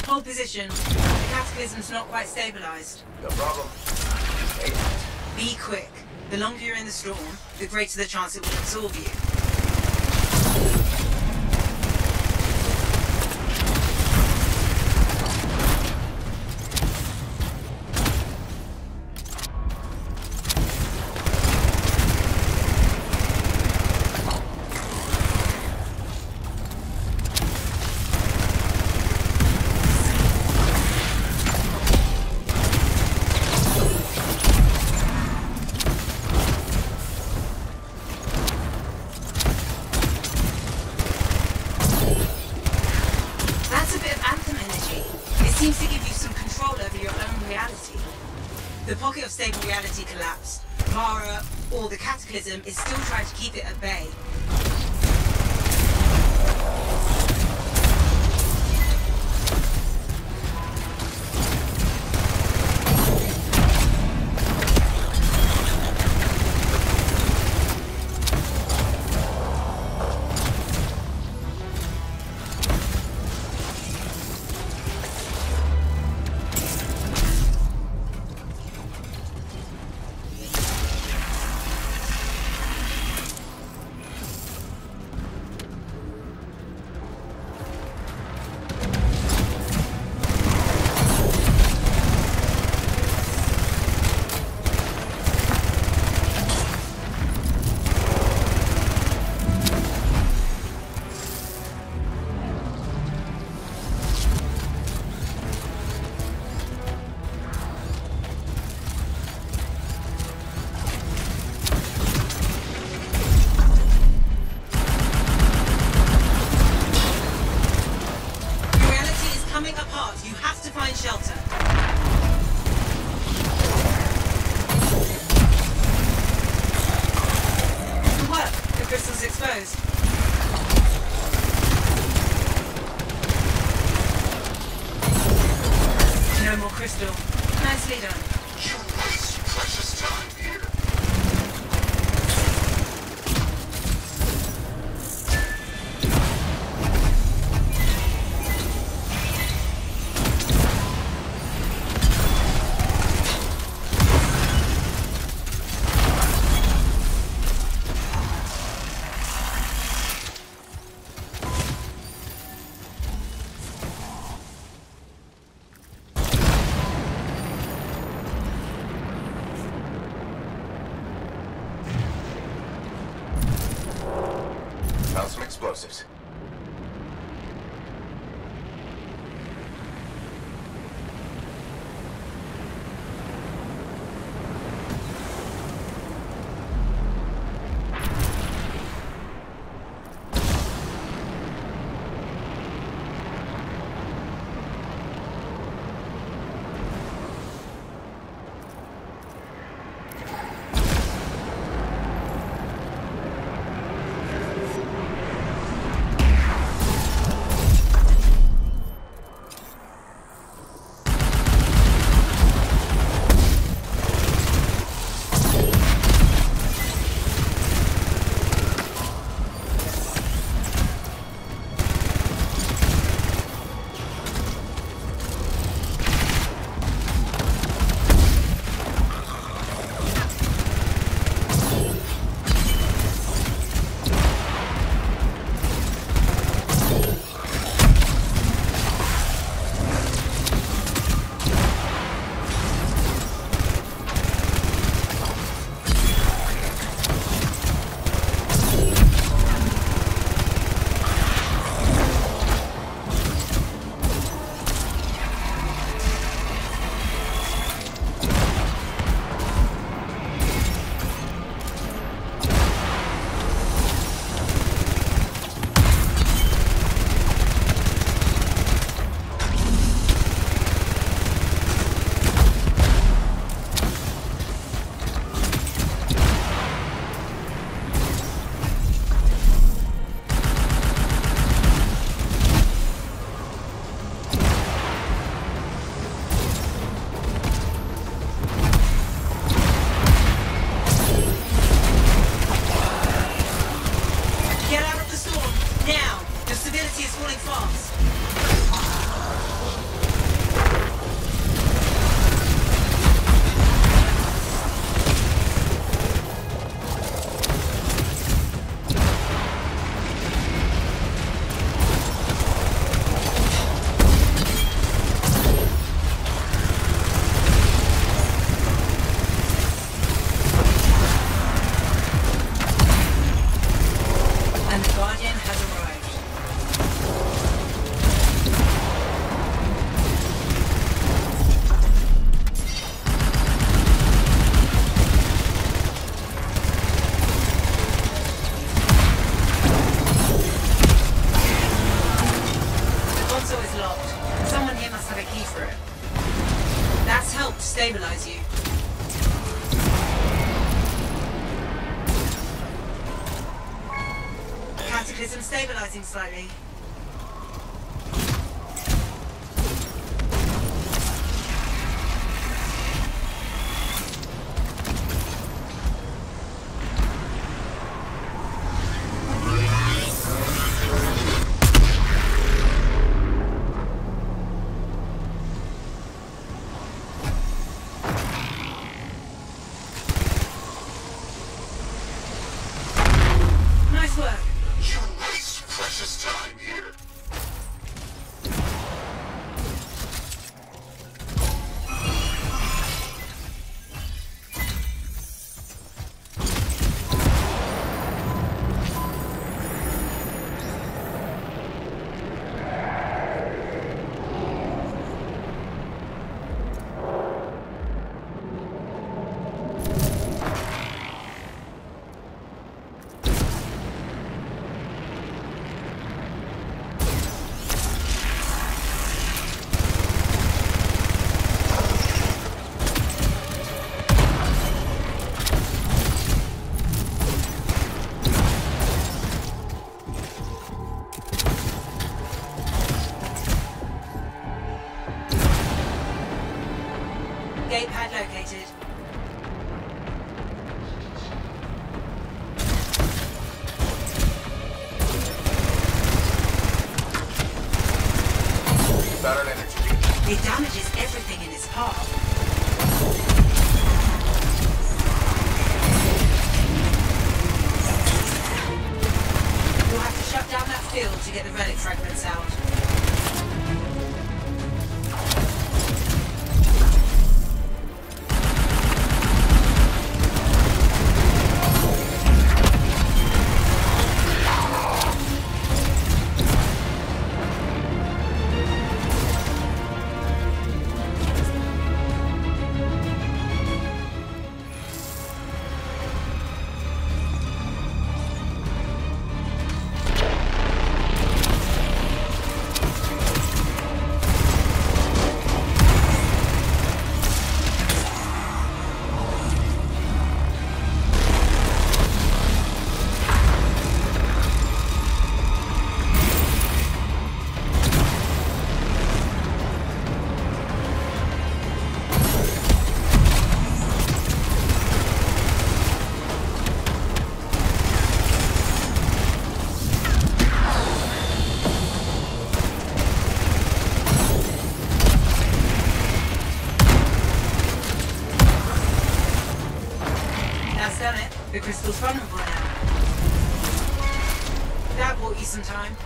Hold position. The cataclysm's not quite stabilized. No problem. Be quick. The longer you're in the storm, the greater the chance it will absorb you. Seems to give you some control over your own reality. The pocket of stable reality collapsed. Mara, or the Cataclysm, is still trying to keep it at bay. Coming apart, you have to find shelter. Good work. The crystal's exposed. No more crystal. Nicely done. You waste precious time here. Found some explosives. Now! The stability is falling fast. for it. That's helped stabilize you. Cataclysm stabilizing slightly. Nice work. You waste precious time here. Gate pad located. Battered energy beam. It damages everything in its path. You'll have to shut down that field to get the relic fragments out. That's done it. The crystal's vulnerable now. That bought you some time.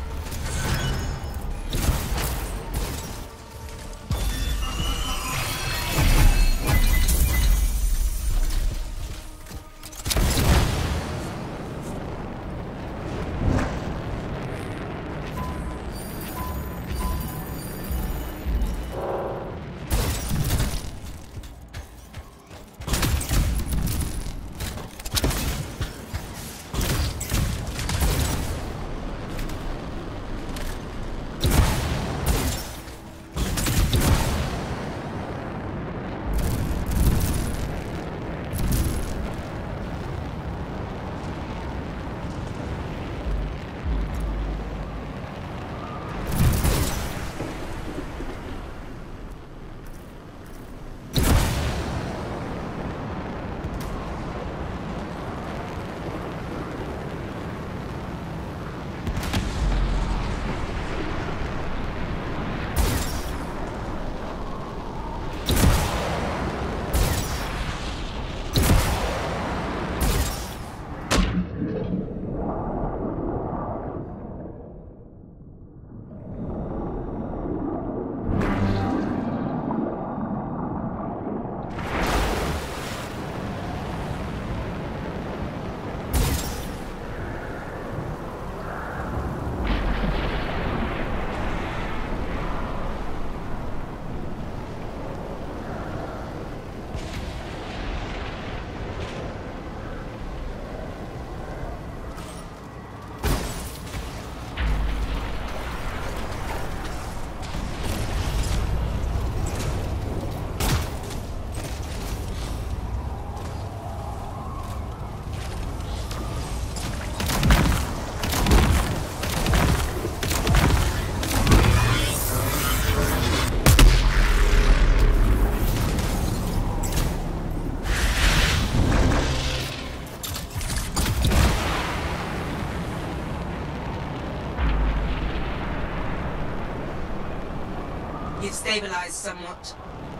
You've stabilized somewhat.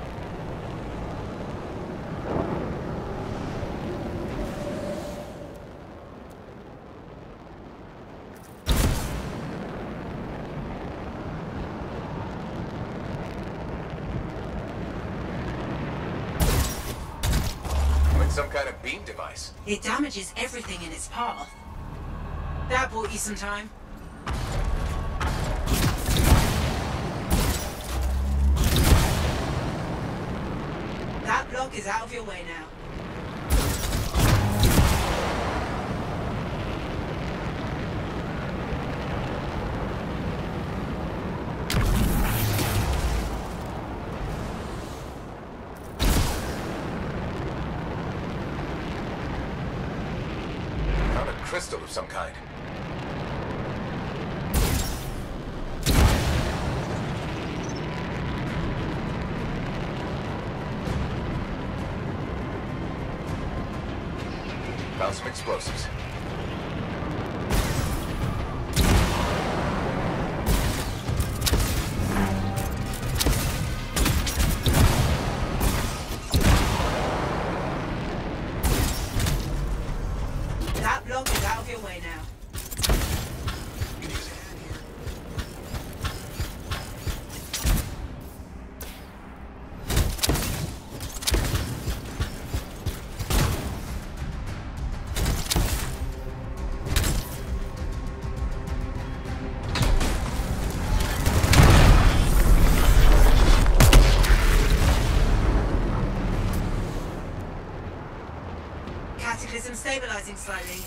Like some kind of beam device. It damages everything in its path. That bought you some time. That block is out of your way now. Found a crystal of some kind. Found some explosives. That block is out of your way now. Cataclysm stabilizing slightly.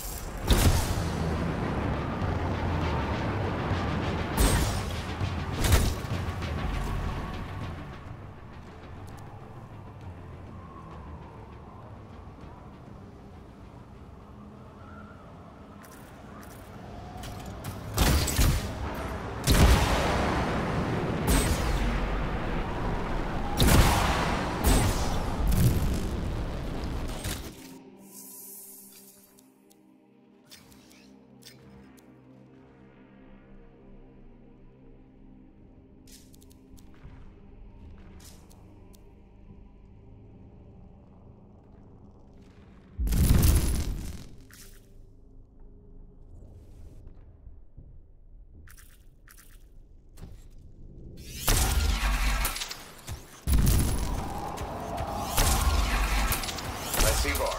I see Vara.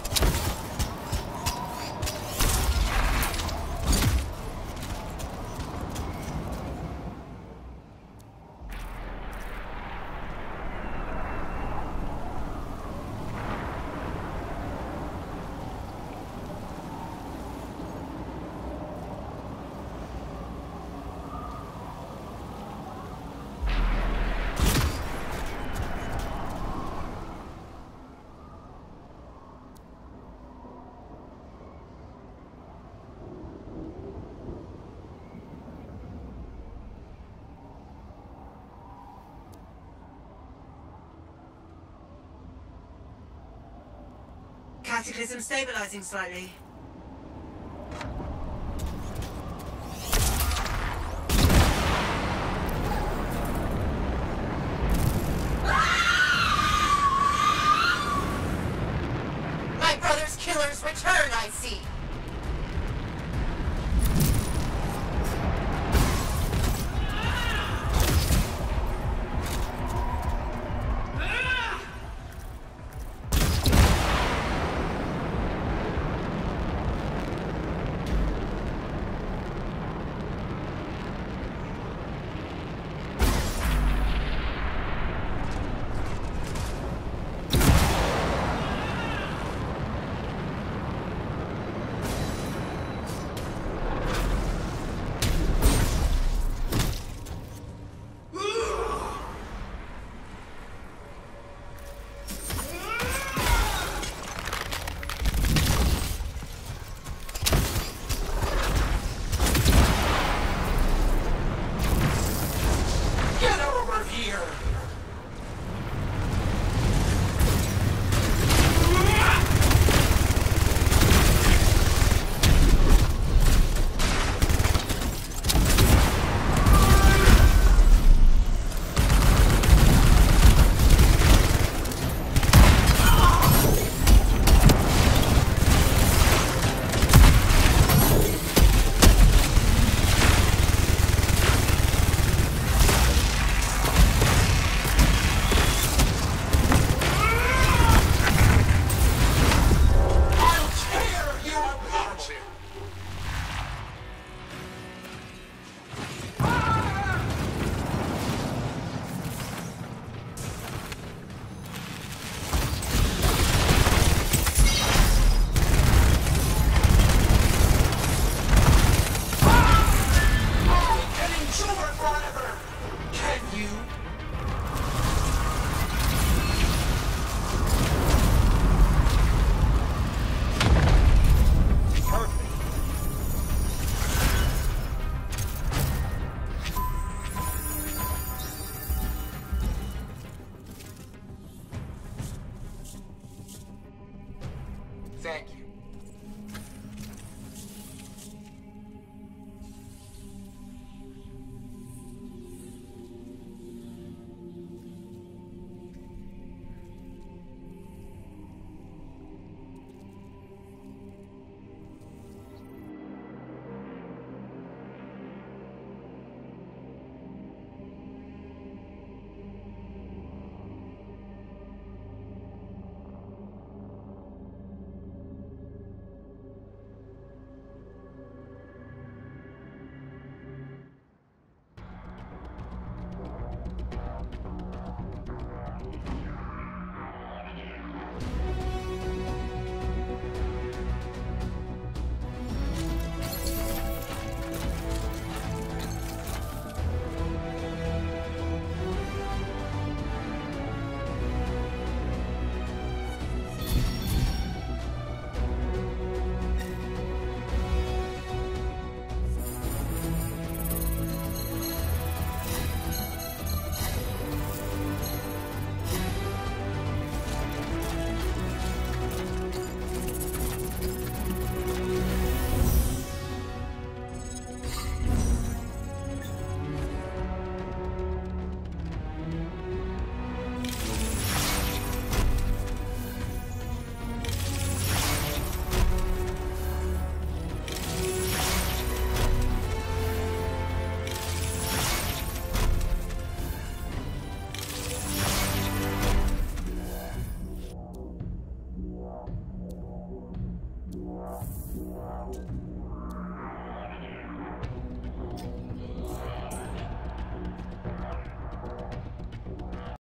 Cataclysm stabilizing slightly. My brother's killers return, I see. Wow.